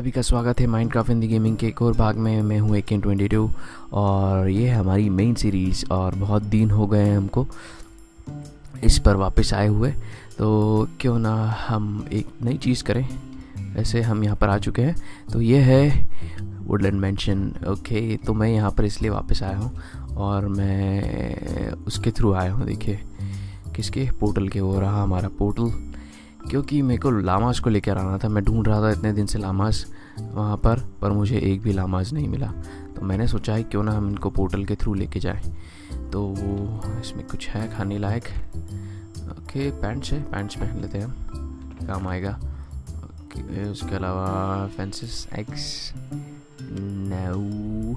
सभी का स्वागत है माइनक्राफ्ट हिंदी गेमिंग के एक और भाग में। मैं हूँ AK22 और ये है हमारी मेन सीरीज़। और बहुत दिन हो गए हैं हमको इस पर वापस आए हुए, तो क्यों ना हम एक नई चीज़ करें। वैसे हम यहाँ पर आ चुके हैं, तो ये है वुडलैंड मैंशन। ओके, तो मैं यहाँ पर इसलिए वापस आया हूँ और मैं उसके थ्रू आया हूँ। देखिए किसके पोर्टल के, हो रहा हमारा पोर्टल, क्योंकि मेरे को लामास को लेकर आना था। मैं ढूंढ रहा था इतने दिन से लामास वहाँ पर मुझे एक भी लामास नहीं मिला। तो मैंने सोचा है क्यों ना हम इनको पोर्टल के थ्रू लेके जाएं। तो इसमें कुछ है खाने लायक। ओके, पैंट्स है, पैंट्स पहन लेते हैं, हम काम आएगा। ओके, उसके अलावा फेंसेस, एग्स, नो।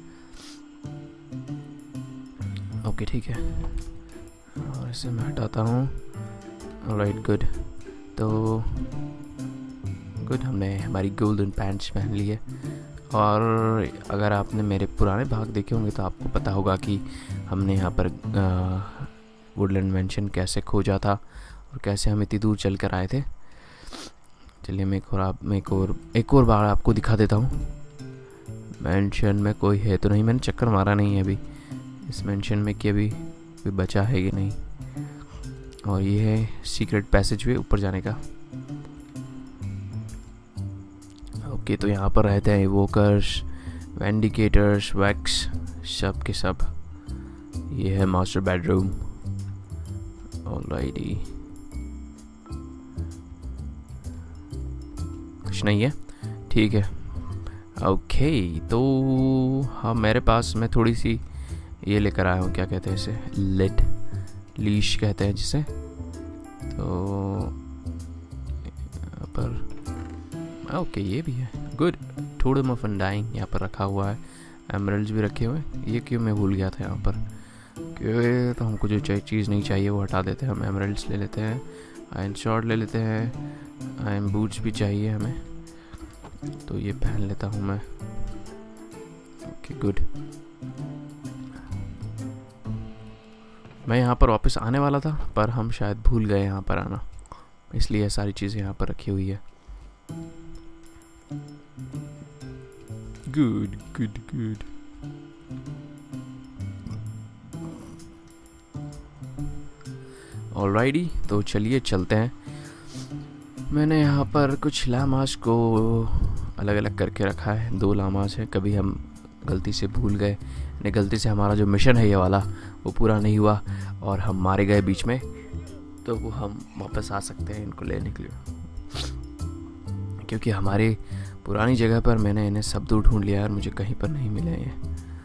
ओके ठीक है, और इसे मैं हटाता हूँ। Alright, good. तो गुड, हमने हमारी गोल्डन पैंट्स पहन ली है। और अगर आपने मेरे पुराने भाग देखे होंगे तो आपको पता होगा कि हमने यहाँ पर वुडलैंड मैंशन कैसे खोजा था और कैसे हम इतनी दूर चल कर आए थे। चलिए मैं एक और बार आपको दिखा देता हूँ। मैंशन में कोई है तो नहीं, मैंने चक्कर मारा नहीं है अभी इस मैंशन में कि अभी कोई बचा है कि नहीं। और ये है सीक्रेट पैसेज वे ऊपर जाने का। ओके, तो यहाँ पर रहते हैं इवोकर्स, वेंडिकेटर्स, वैक्स, सब के सब। ये है मास्टर बेडरूम। ऑलराइटी, कुछ नहीं है, ठीक है। ओके, तो हाँ, मेरे पास मैं थोड़ी सी ये लेकर आया हूँ, क्या कहते हैं इसे, लीश कहते हैं जिसे। तो यहाँ पर ओके, ये भी है, गुड। टोटेम ऑफ अनडाइंग यहाँ पर रखा हुआ है। एमरल्ड्स भी रखे हुए हैं। ये क्यों मैं भूल गया था यहाँ पर, क्यों तो हमको जो चीज़ नहीं चाहिए वो हटा देते हैं। हम एमरल्ड्स ले लेते हैं, आयरन शॉर्ट ले लेते हैं, आयरन बूट्स भी चाहिए हमें, तो ये पहन लेता हूँ मैं। Okay good. मैं यहाँ पर वापस आने वाला था पर हम शायद भूल गए यहाँ पर आना, इसलिए सारी चीज़ें यहाँ पर रखी हुई है। Good good good. ऑलराइटी, तो चलिए चलते हैं। मैंने यहाँ पर कुछ लामास को अलग अलग करके रखा है। 2 लामास है, कभी हम गलती से भूल गए, ने गलती से हमारा जो मिशन है ये वाला वो पूरा नहीं हुआ और हम मारे गए बीच में, तो वो हम वापस आ सकते हैं इनको लेने के लिए, क्योंकि हमारी पुरानी जगह पर मैंने इन्हें सब दूर ढूंढ लिया और मुझे कहीं पर नहीं मिले ये।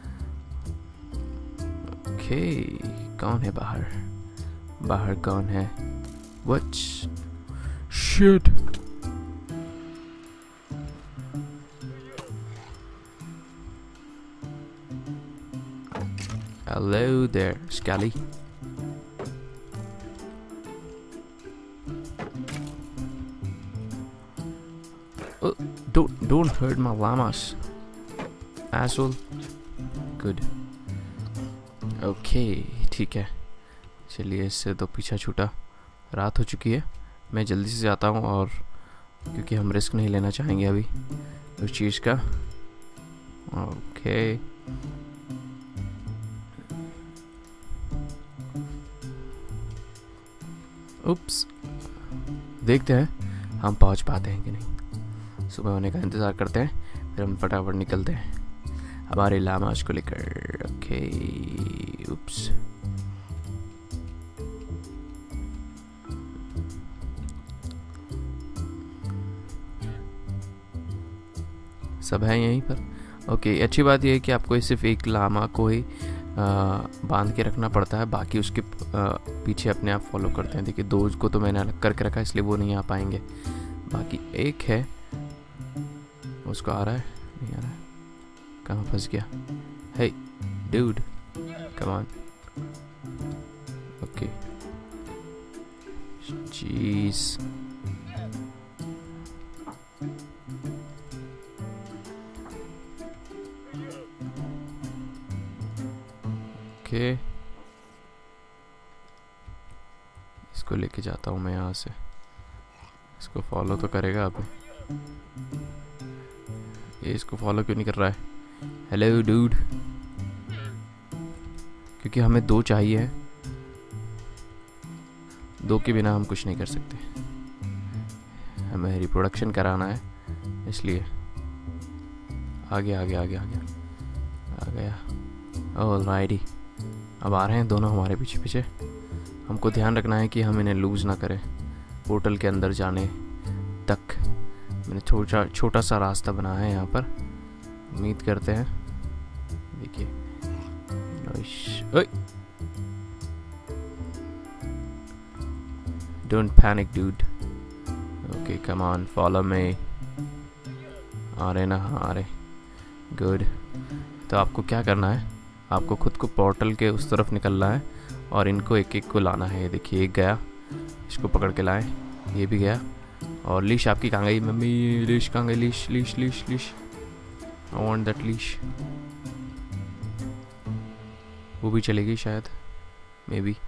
ओके, कौन है बाहर? बाहर कौन है? What shit. Hello there, Scully. Oh, don't hurt my llamas, asshole. Good. Okay, ठीक है। चलिए, इससे तो पीछा छूटा। रात हो चुकी है, मैं जल्दी से जाता हूँ, और क्योंकि हम रिस्क नहीं लेना चाहेंगे अभी उस चीज़ का। ओके, उप्स, देखते हैं हम पहुंच पाते हैं कि नहीं। सुबह होने का इंतज़ार करते हैं, फिर हम फटाफट निकलते हैं हमारे लामास को लेकर। ओके, उप्स, सब है यहीं पर। ओके, अच्छी बात यह है कि आपको सिर्फ एक लामा को ही बांध के रखना पड़ता है, बाकी उसके पीछे अपने आप फॉलो करते हैं। देखिए, 2 को तो मैंने अलग करके रखा है, इसलिए वो नहीं आ पाएंगे। बाकी एक है, उसको आ रहा है, नहीं आ रहा है, कहाँ फंस गया? Hey dude, come on. Okay, jeez, okay, इसको लेके जाता हूँ मैं यहाँ से। इसको फॉलो तो करेगा अभी। ये इसको फॉलो क्यों नहीं कर रहा है? हेलो डूड, क्योंकि हमें 2 चाहिए, 2 के बिना हम कुछ नहीं कर सकते, हमें रिप्रोडक्शन कराना है, इसलिए आगे आगे आगे आगे आ गया। ऑलराइटी, अब आ रहे हैं दोनों हमारे पीछे पीछे। हमको ध्यान रखना है कि हम इन्हें लूज़ ना करें पोर्टल के अंदर जाने तक। मैंने छोटा सा रास्ता बनाया है यहाँ पर, उम्मीद करते हैं। देखिए, don't panic dude, okay come on follow me. आ रहे ना? हाँ आ रहे, गुड। तो आपको क्या करना है, आपको खुद को पोर्टल के उस तरफ निकलना है और इनको एक एक को लाना है। देखिए एक गया, इसको पकड़ के लाएं, ये भी गया। और लीश आपकी कहाँ गई मम्मी? लीश कहाँ गई? Leash leash leash leash, I want that leash. वो भी चलेगी शायद, मे बी,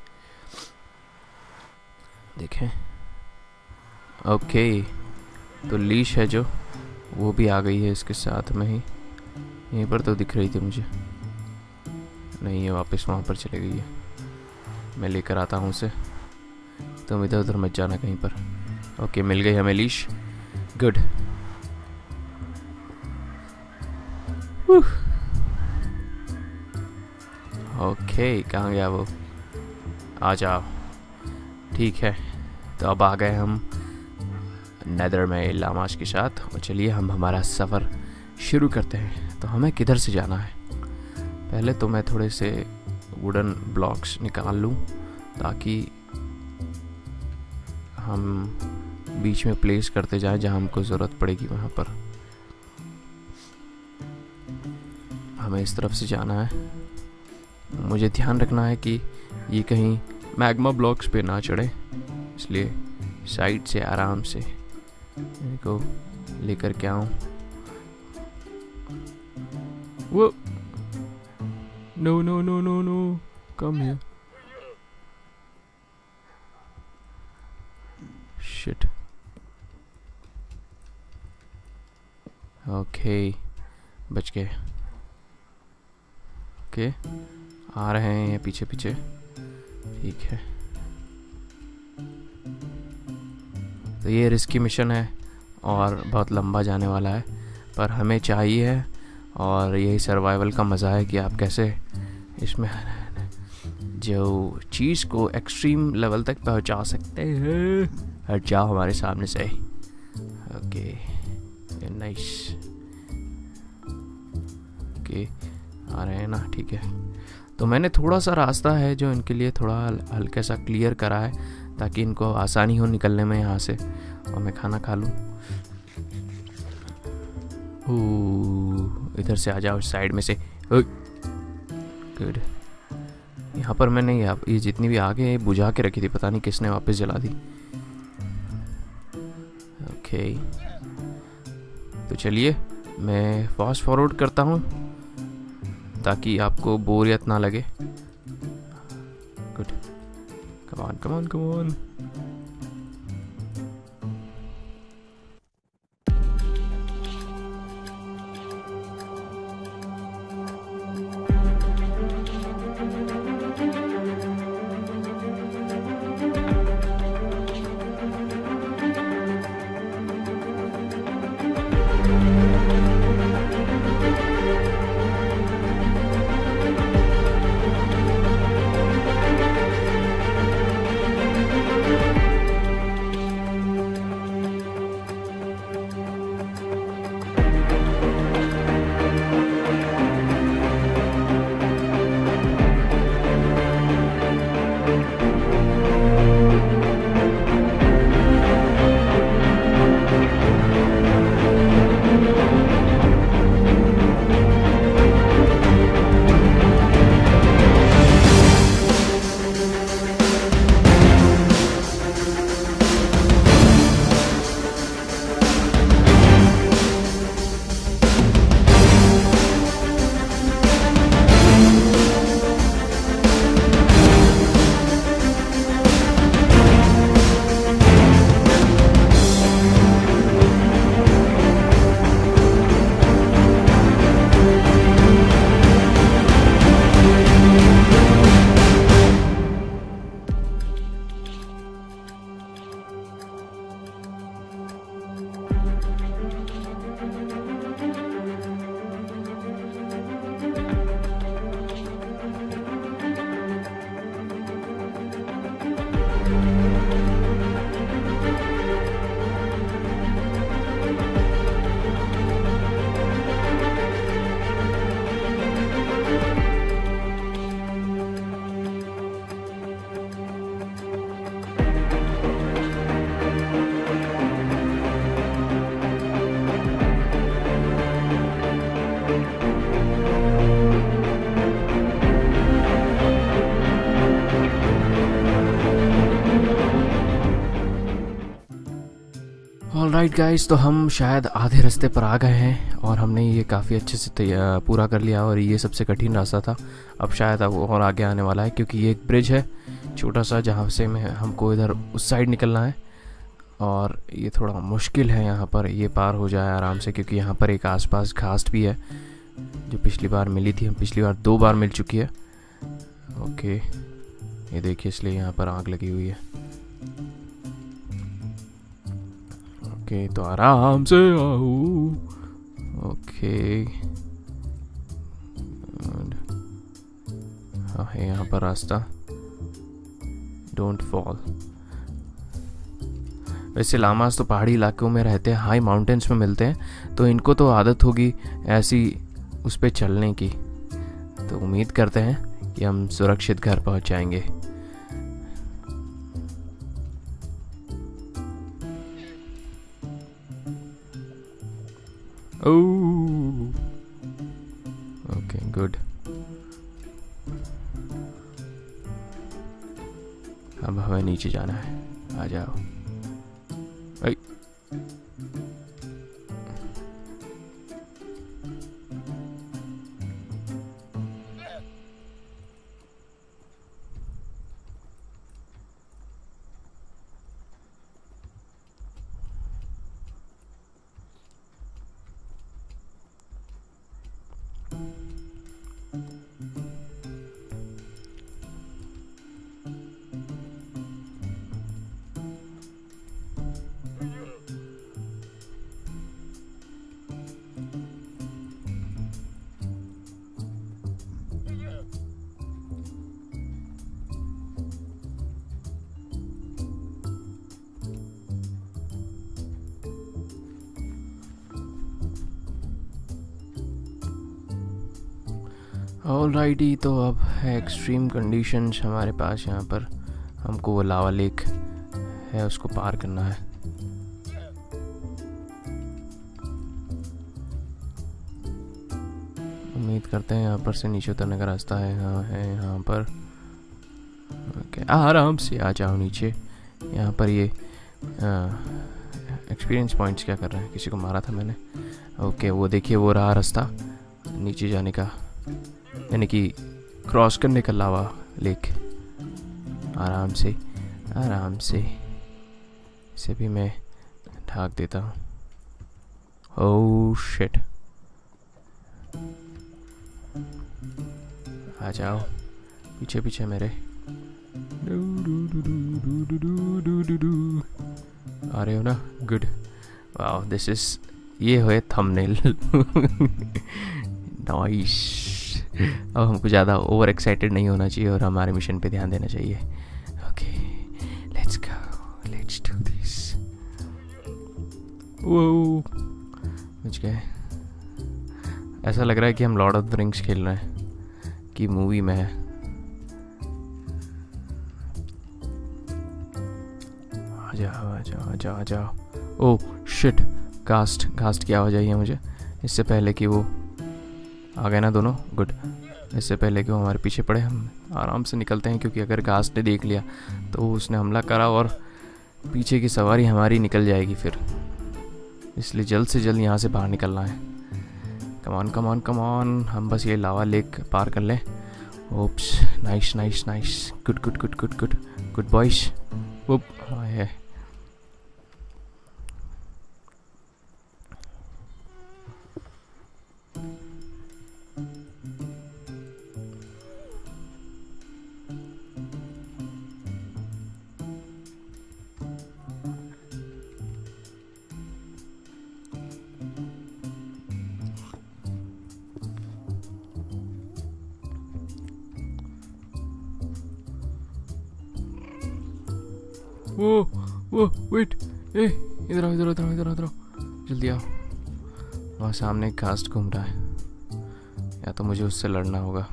देखें। ओके, तो लीश है जो, वो भी आ गई है इसके साथ में ही। यहीं पर तो दिख रही थी मुझे, नहीं है, वापस वहाँ पर चले गई है। मैं लेकर आता हूँ उसे, तुम इधर उधर मत जाना कहीं पर। ओके, मिल गई हमें लीश, गुड। ओके, कहाँ गया वो? आ जाओ, ठीक है। तो अब आ गए हम नेदर में लामाश के साथ, और चलिए हम हमारा सफ़र शुरू करते हैं। तो हमें किधर से जाना है? पहले तो मैं थोड़े से वुडन ब्लॉक्स निकाल लूँ ताकि हम बीच में प्लेस करते जाएं, जहाँ हमको ज़रूरत पड़ेगी वहाँ पर। हमें इस तरफ से जाना है। मुझे ध्यान रखना है कि ये कहीं मैग्मा ब्लॉक्स पे ना चढ़े, इसलिए साइड से आराम से इनको लेकर के आऊँ। वो no no no no no, come here, shit. Okay, बच गए। ओके, आ रहे हैं ये पीछे पीछे, ठीक है। तो ये रिस्की मिशन है और बहुत लंबा जाने वाला है, पर हमें चाहिए, और यही सर्वाइवल का मज़ा है कि आप कैसे इसमें जो चीज़ को एक्सट्रीम लेवल तक पहुंचा सकते हैं। हट जाओ हमारे सामने से। Okay, nice. ओके, आ रहे हैं ना, ठीक है। तो मैंने थोड़ा सा रास्ता है जो इनके लिए थोड़ा हल्का सा क्लियर करा है, ताकि इनको आसानी हो निकलने में यहाँ से, और मैं खाना खा लूँ। इधर से आ जाओ, साइड में से। गुड। यहाँ पर मैंने ये जितनी भी आगे बुझा के रखी थी, पता नहीं किसने वापस जला दी। ओके, तो चलिए मैं फास्ट फॉरवर्ड करता हूँ ताकि आपको बोरियत ना लगे। Good, come on come on come on. Alright guys, तो हम शायद आधे रास्ते पर आ गए हैं और हमने ये काफ़ी अच्छे से पूरा कर लिया और ये सबसे कठिन रास्ता था। अब शायद अब और आगे आने वाला है क्योंकि ये एक ब्रिज है छोटा सा जहाँ से हमको इधर उस साइड निकलना है और ये थोड़ा मुश्किल है यहाँ पर ये पार हो जाए आराम से क्योंकि यहाँ पर एक आसपास घास भी है जो पिछली बार मिली थी। हम पिछली बार 2 बार मिल चुकी है। ओके, ये देखिए इसलिए यहाँ पर आग लगी हुई है। ओके, तो आराम से आओ। ओके, हाँ है यहाँ पर रास्ता। Don't fall. वैसे लामास तो पहाड़ी इलाकों में रहते हैं, हाई माउंटेन्स में मिलते हैं, तो इनको तो आदत होगी ऐसी उस पर चलने की। तो उम्मीद करते हैं कि हम सुरक्षित घर पहुंच जाएंगे। Okay, good. अब हमें नीचे जाना है। आ जाओ। ऑलराइटी, तो अब है एक्सट्रीम कंडीशंस हमारे पास यहाँ पर। हमको वो लावा लेक है उसको पार करना है। उम्मीद करते हैं यहाँ पर से नीचे उतरने का रास्ता है। हाँ है यहाँ पर। ओके, आराम से आ जाओ नीचे। यहाँ पर ये एक्सपीरियंस पॉइंट्स क्या कर रहे हैं? किसी को मारा था मैंने। ओके, वो देखिए वो रहा रास्ता नीचे जाने का, यानी कि क्रॉस करने का लावा लेक। आराम से आराम से इसे भी मैं ढाक देता हूँ। ओह शिट, आ जाओ पीछे पीछे मेरे। आ रहे हो ना? गुड। वाह, दिस इज ये है थंबनेल। नाइस। अब हमको ज़्यादा ओवर एक्साइटेड नहीं होना चाहिए और हमारे मिशन पे ध्यान देना चाहिए। Okay, let's go, let's do this. वो बच गए। ऐसा लग रहा है कि हम लॉर्ड ऑफ द रिंग्स खेल रहे हैं कि मूवी में है। आ जाओ आ जाओ आ जाओ आ जाओ। ओह शिट, घास्ट की आवाज़ आई है मुझे इससे पहले कि वो आ गए ना दोनों। गुड, इससे पहले कि वो हमारे पीछे पड़े हम आराम से निकलते हैं क्योंकि अगर घास्ट ने देख लिया तो उसने हमला करा और पीछे की सवारी हमारी निकल जाएगी फिर। इसलिए जल्द से जल्द यहाँ से बाहर निकलना है। कमान कमान कमान, हम बस ये लावा लेक पार कर लें। Oops, nice nice nice, good good good good good good boys. Oop, हाँ है। वो वेट, ए इधर आओ इधर आओ इधर आओ इधर आओ, जल्दी आओ। वहाँ सामने एक घास्ट घूम रहा है, या तो मुझे उससे लड़ना होगा,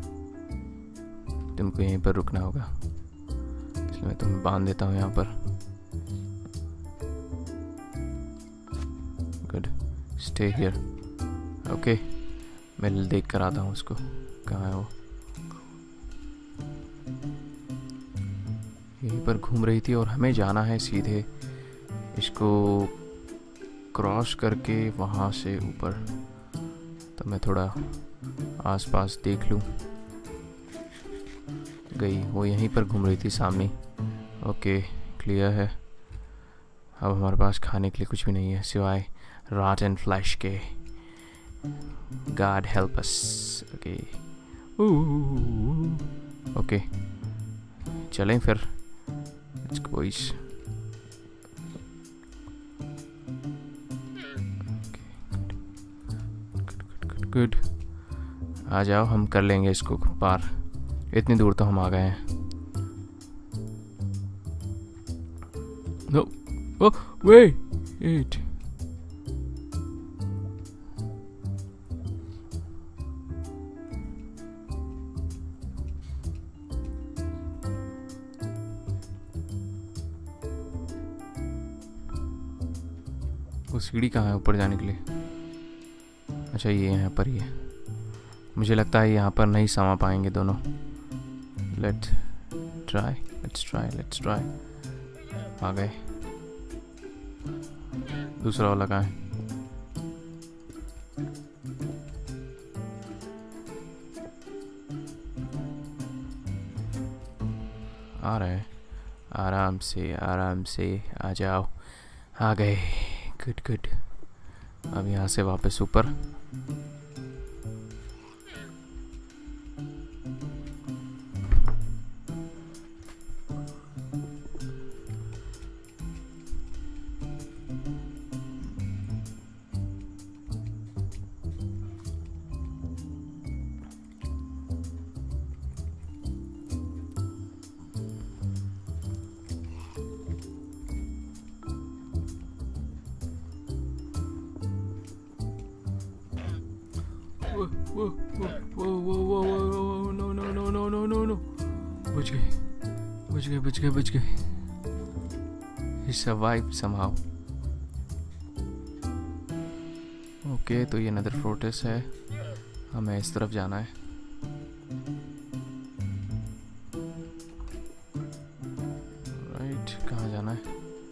तुमको यहीं पर रुकना होगा। इसलिए मैं तुम्हें बांध देता हूँ यहाँ पर। Good, stay here. ओके, मैं देख कर आता हूँ उसको, कहाँ है वो। यहीं पर घूम रही थी और हमें जाना है सीधे इसको क्रॉस करके वहाँ से ऊपर, तो मैं थोड़ा आसपास देख लूँ। गई, वो यहीं पर घूम रही थी सामने। ओके, क्लियर है। अब हमारे पास खाने के लिए कुछ भी नहीं है सिवाय राट एंड फ्लैश के। God help us. Okay okay, चलें फिर। Let's go boys. गुड, आ जाओ, हम कर लेंगे इसको पार। इतनी दूर तो हम आ गए हैं। नो, ओह वेट, वो सीढ़ी कहाँ है ऊपर जाने के लिए? अच्छा, ये यहाँ पर ही है। मुझे लगता है यहाँ पर नहीं समा पाएंगे दोनों। Let's try. आ गए। दूसरा वाला कहाँ है? आ रहे हैं। आराम से आ जाओ। आ गए। गुड। अब यहाँ से वापस ऊपर। No. बच गए। He survived somehow. ओके, तो ये नदर फोर्ट्रेस है, हमें इस तरफ जाना है। राइट, कहाँ जाना है?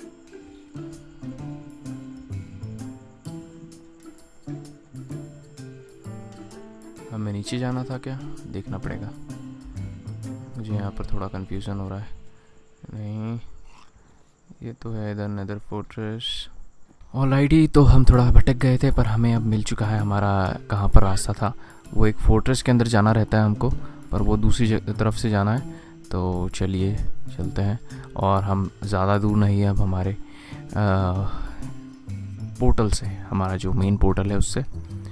हमें नीचे जाना था क्या? देखना पड़ेगा। मुझे यहाँ पर थोड़ा कंफ्यूजन हो रहा है। नहीं, ये तो है इधर नदर फोर्ट्रेस। ऑलराइटी, तो हम थोड़ा भटक गए थे, पर हमें अब मिल चुका है हमारा कहाँ पर रास्ता था। वो एक फोर्ट्रेस के अंदर जाना रहता है हमको, पर वो दूसरी तरफ से जाना है। तो चलिए चलते हैं। और हम ज़्यादा दूर नहीं है अब हमारे पोर्टल से, हमारा जो मेन पोर्टल है उससे।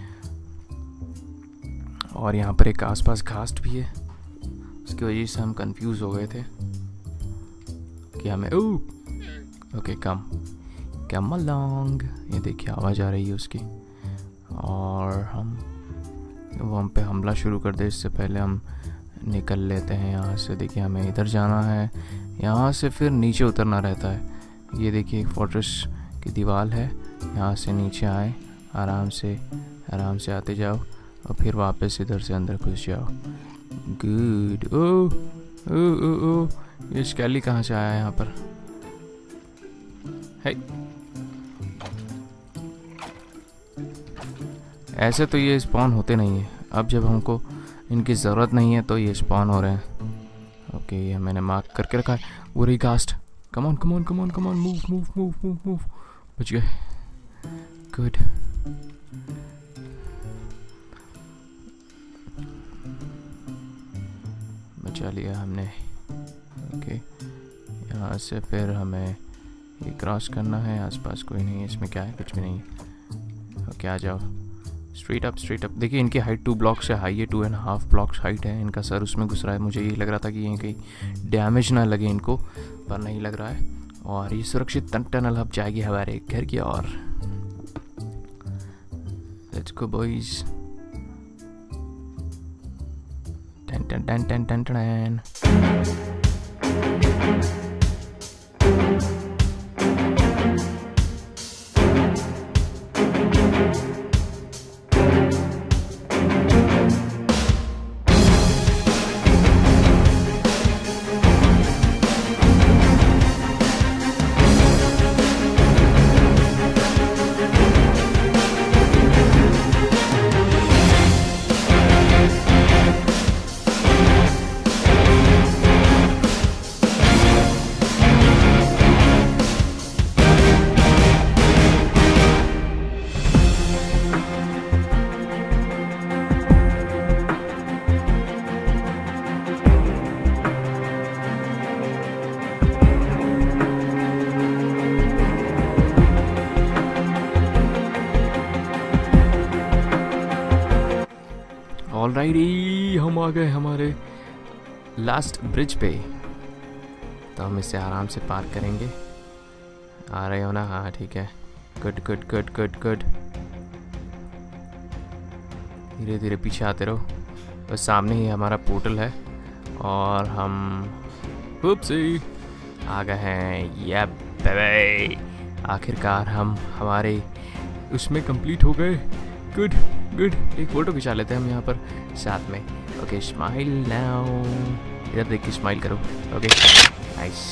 और यहाँ पर एक आसपास घास्ट भी है, उसकी वजह से हम कंफ्यूज हो गए थे कि हमें ओके कम अलोंग। ये देखिए आवाज़ आ रही है उसकी। और वो हम पे हमला शुरू कर दे, इससे पहले हम निकल लेते हैं यहाँ से। देखिए हमें इधर जाना है, यहाँ से फिर नीचे उतरना रहता है। ये देखिए एक फोर्ट्रेस की दीवार है, यहाँ से नीचे आए, आराम से आते जाओ और फिर वापस इधर से अंदर घुस जाओ। गुड। ओ ये स्केली कहाँ से आया यहाँ पर? है ऐसे तो ये स्पॉन होते नहीं है। अब जब हमको इनकी ज़रूरत नहीं है तो ये स्पॉन हो रहे हैं। ओके, ये मैंने मार्क करके रखा है। वो रही कास्ट। Come on move. बच गए। गुड। बचा लिया हमने। ओके, यहाँ से फिर हमें ये क्रॉस करना है। आसपास कोई नहीं है, इसमें क्या है? कुछ भी नहीं है। ओके, आ जाओ। Straight up. देखिए इनकी हाइट 2 ब्लॉक्स से हाई है, 2.5 ब्लॉक्स हाइट है। इनका सर उसमें घुस रहा है। मुझे यही लग रहा था कि ये कहीं डैमेज ना लगे इनको, पर नहीं लग रहा है। और ये सुरक्षित टनल अब जाएगी हमारे घर की ओर। Let's go boys. टन। ऑलराइटी, हम आ गए हमारे लास्ट ब्रिज पे। तो हम इसे आराम से पार करेंगे। आ रहे हो ना? हाँ ठीक है। Good good good good good. धीरे धीरे पीछे आते रहो। बस सामने ही हमारा पोर्टल है और हम उपसी आ गए हैं। ये बेबे, आखिरकार हम हमारे उसमें कंप्लीट हो गए। Good good. एक फ़ोटो खिंचा लेते हैं हम यहाँ पर साथ में। Okay, smile now. इधर देख के स्माइल करो। Okay nice.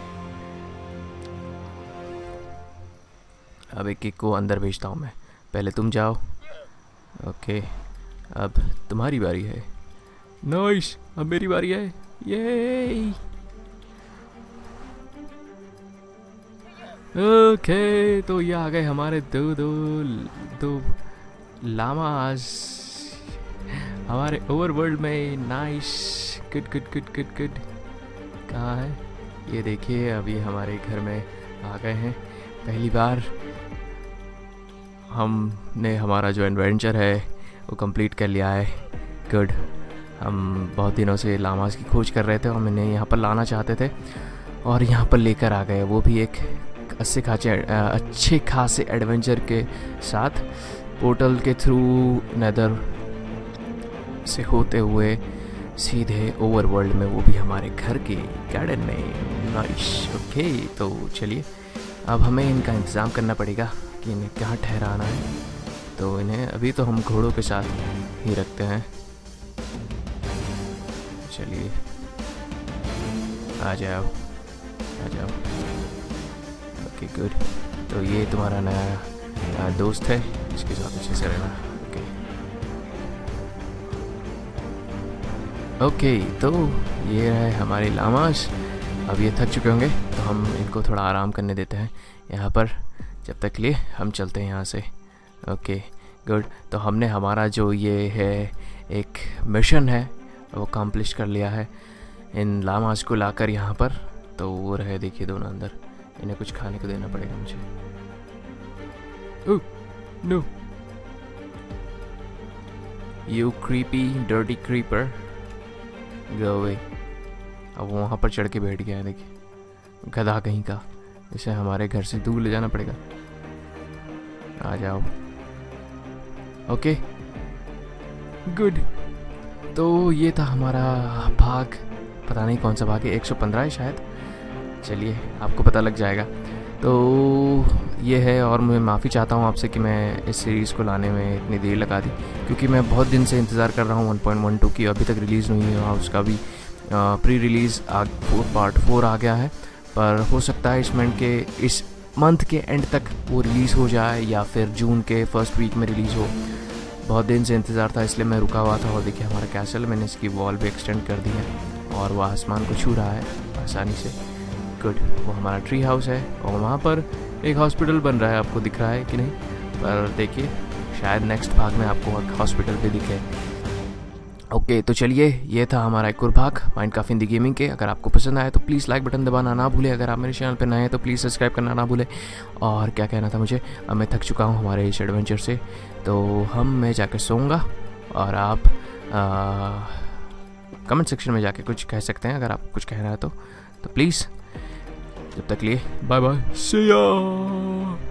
अब एक एक को अंदर भेजता हूँ मैं। पहले तुम जाओ। ओके, अब तुम्हारी बारी है। नाइस, अब मेरी बारी है। ये ओके, तो ये आ गए हमारे दो लामास हमारे ओवरवर्ल्ड में। Nice, good good good good good. कहाँ है ये? देखिए, अभी हमारे घर में आ गए हैं। पहली बार हमने हमारा जो एडवेंचर है वो कंप्लीट कर लिया है। गुड। हम बहुत दिनों से लामास की खोज कर रहे थे और मैंने यहाँ पर लाना चाहते थे और यहाँ पर लेकर आ गए। वो भी एक अच्छे खासे एडवेंचर के साथ, पोर्टल के थ्रू नेदर से होते हुए सीधे ओवरवर्ल्ड में, वो भी हमारे घर के गार्डन में। नाइस। ओके, तो चलिए अब हमें इनका इंतज़ाम करना पड़ेगा कि इन्हें कहाँ ठहराना है। तो इन्हें अभी तो हम घोड़ों के साथ ही रखते हैं। चलिए आ जाओ आ जाओ। Okay good. तो ये तुम्हारा नया दोस्त है, इसके साथ अच्छे से रहना। ओके, तो ये रहे हमारे लामास। अब ये थक चुके होंगे तो हम इनको थोड़ा आराम करने देते हैं यहाँ पर, जब तक लिए हम चलते हैं यहाँ से। Okay good. तो हमने हमारा जो ये है एक मिशन है वो अकम्प्लिश कर लिया है, इन लामास को लाकर यहाँ पर। तो वो रहे, देखिए दोनों अंदर। इन्हें कुछ खाने को देना पड़ेगा मुझे। Oh no, you creepy dirty creeper, go away. अब वहाँ पर चढ़ के बैठ गया है, देखिए गधा कहीं का। इसे हमारे घर से दूर ले जाना पड़ेगा। आ जाओ। Okay good. तो ये था हमारा भाग, पता नहीं कौन सा भाग है, 115 है शायद। चलिए आपको पता लग जाएगा। तो ये है, और मैं माफ़ी चाहता हूँ आपसे कि मैं इस सीरीज़ को लाने में इतनी देर लगा दी, क्योंकि मैं बहुत दिन से इंतज़ार कर रहा हूँ 1.12 की। अभी तक रिलीज़ नहीं हुआ, उसका भी प्री रिलीज़ पार्ट 4 आ गया है। पर हो सकता है इस मंथ के एंड तक वो रिलीज़ हो जाए या फिर जून के फर्स्ट वीक में रिलीज़ हो। बहुत दिन से इंतज़ार था, इसलिए मैं रुका हुआ था। और देखिए हमारा कैसल, मैंने इसकी वॉल भी एक्सटेंड कर दी है और वह आसमान को छू रहा है आसानी से। गुड। वो हमारा ट्री हाउस है और वहाँ पर एक हॉस्पिटल बन रहा है, आपको दिख रहा है कि नहीं? पर देखिए शायद नेक्स्ट भाग में आपको एक हॉस्पिटल भी दिखे। ओके, तो चलिए ये था हमारा एक और भाग माइनक्राफ्ट इन द गेमिंग के। अगर आपको पसंद आए तो प्लीज़ लाइक बटन दबाना ना भूलें। अगर आप मेरे चैनल पर नए हैं तो प्लीज़ सब्सक्राइब करना ना भूलें। और क्या कहना था मुझे, अब मैं थक चुका हूँ हमारे इस एडवेंचर से, तो मैं जाकर सोऊंगा। और आप कमेंट सेक्शन में जाके कुछ कह सकते हैं अगर आपको कुछ कहना है तो प्लीज़। जब तक लिए बाय बाय, सी या।